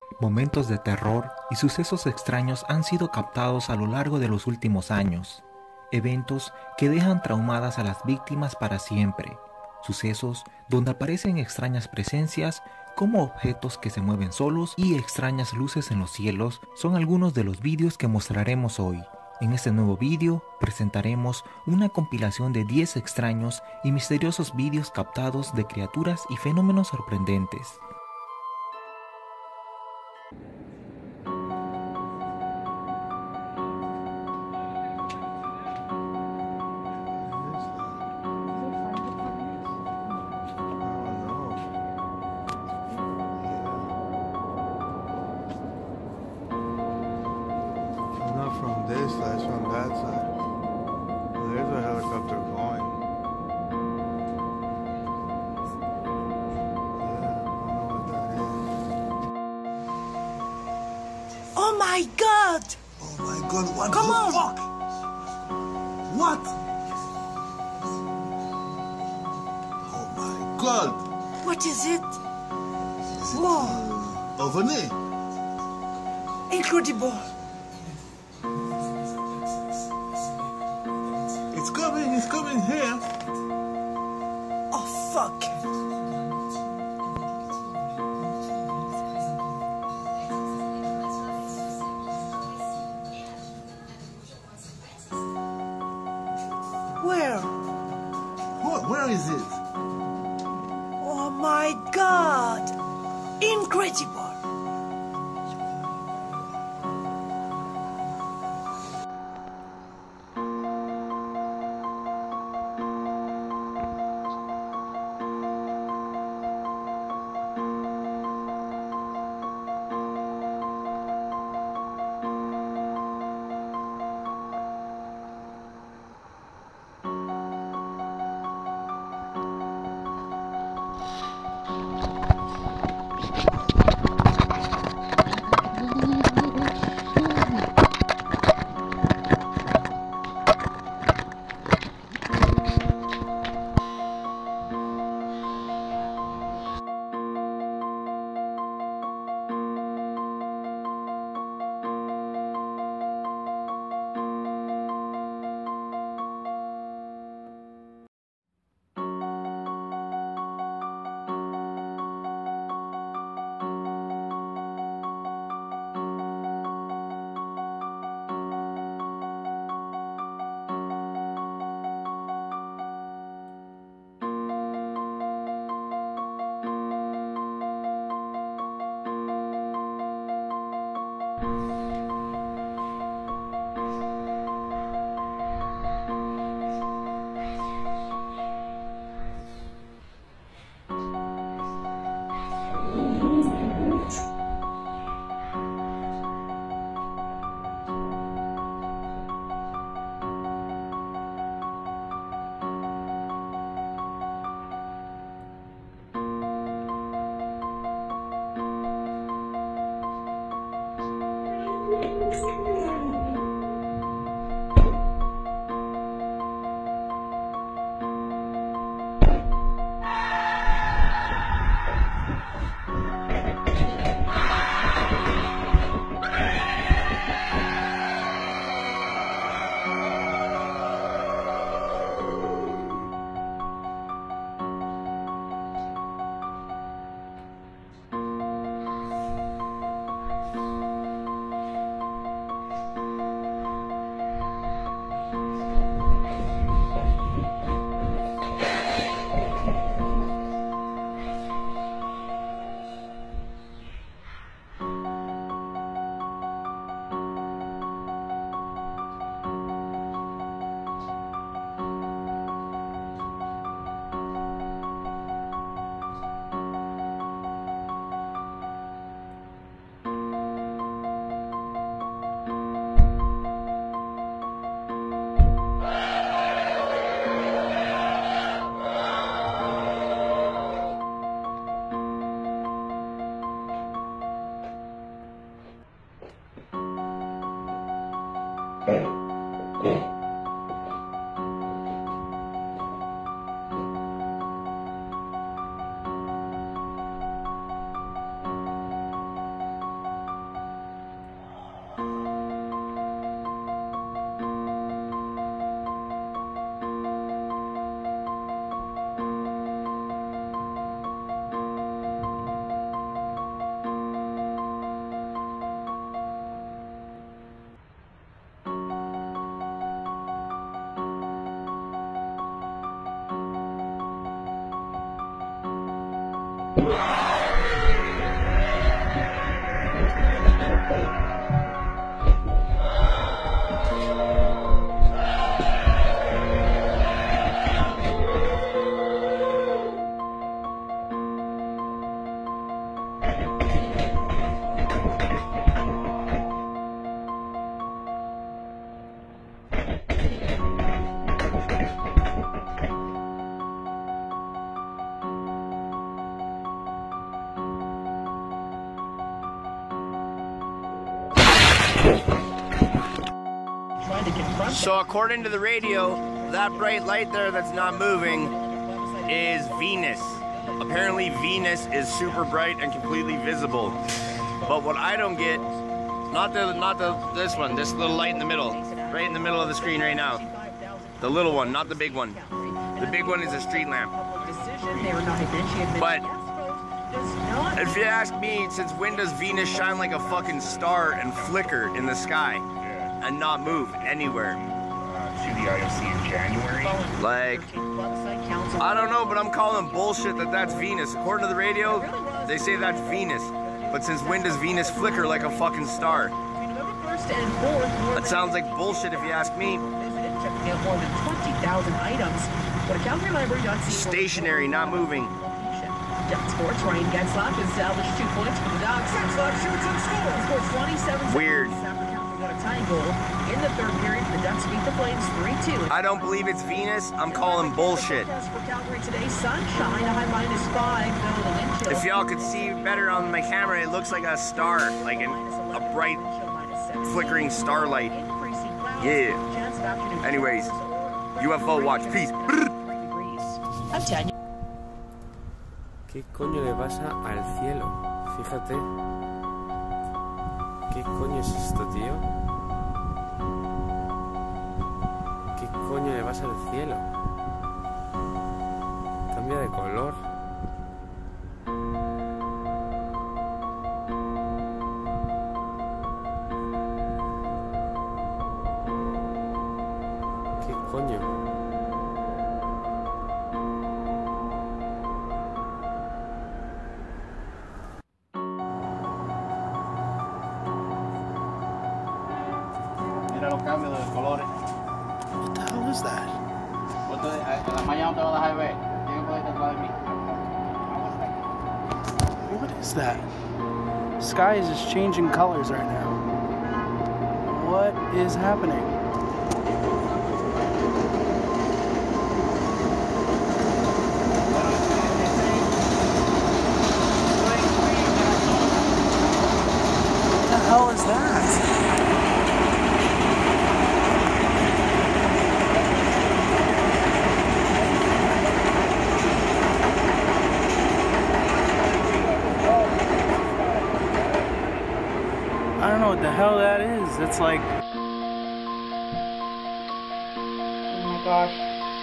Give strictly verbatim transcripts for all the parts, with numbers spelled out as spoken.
Momentos de terror y sucesos extraños han sido captados a lo largo de los últimos años. Eventos que dejan traumadas a las víctimas para siempre. Sucesos donde aparecen extrañas presencias como objetos que se mueven solos y extrañas luces en los cielos son algunos de los vídeos que mostraremos hoy. En este nuevo vídeo presentaremos una compilación de diez extraños y misteriosos vídeos captados de criaturas y fenómenos sorprendentes. From this side, it's from that side. There's a helicopter going. Yeah, I don't know what that is. Oh my God! Oh my God, what Come the on! fuck? What? Oh my God! What is it? Is it, Whoa! uh, ovni? Incredible! It's coming, it's coming here. Oh fuck! Where? What? Where is it? Oh my God! Incredible! So according to the radio, that bright light there that's not moving is Venus. Apparently Venus is super bright and completely visible. But what I don't get, not the not the this one, this little light in the middle, right in the middle of the screen right now. The little one, not the big one. The big one is a street lamp. But if you ask me, since when does Venus shine like a fucking star and flicker in the sky and not move anywhere? To the I O C in January. Like, I don't know, but I'm calling bullshit that that's Venus. According to the radio, they say that's Venus. But since when does Venus flicker like a fucking star? That sounds like bullshit if you ask me. More than twenty thousand items. Go to Calgary Library dot C A. Stationary, not moving. Duck Sports, Ryan Getzlaf has salvaged two points for the Ducks. Getzlaf shoots and scores. Scores twenty-seven Weird. After Calgary got a tying goal in the third period, the Ducks beat the Flames three two. I don't believe it's Venus. I'm calling bullshit. For Calgary today, sunshine, a high minus five, though the wind chill. If y'all could see better on my camera, it looks like a star, like an, a bright, flickering starlight. Yeah. Anyways, U F O watch. Peace. I'm Tanya. ¿Qué coño le pasa al cielo? Fíjate. ¿Qué coño es esto, tío? ¿Qué coño le pasa al cielo? Cambia de color. ¿Qué coño? Los cambios de colores. What the hell is that? La mañana no te va a dejar ver. Tiene que poder detrás de mí. What is that? Sky is just changing colors right now. What is happening? What the hell is that? I don't know what the hell that is. It's like... Oh my gosh.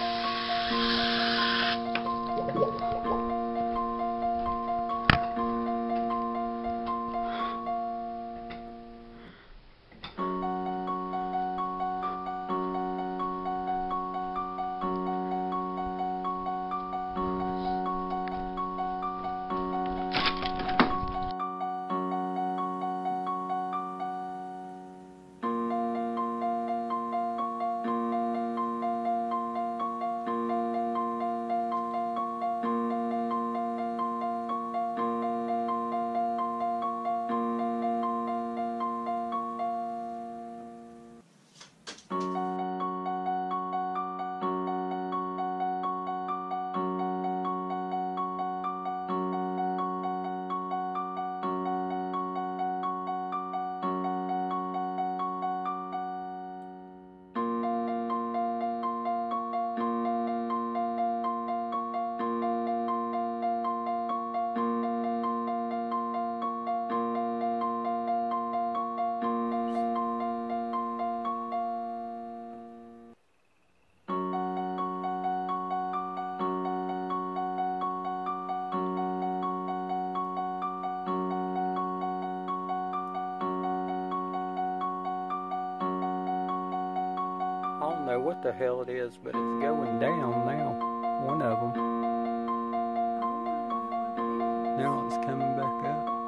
I don't know what the hell it is, but it's going down now. One of them. Now it's coming back up.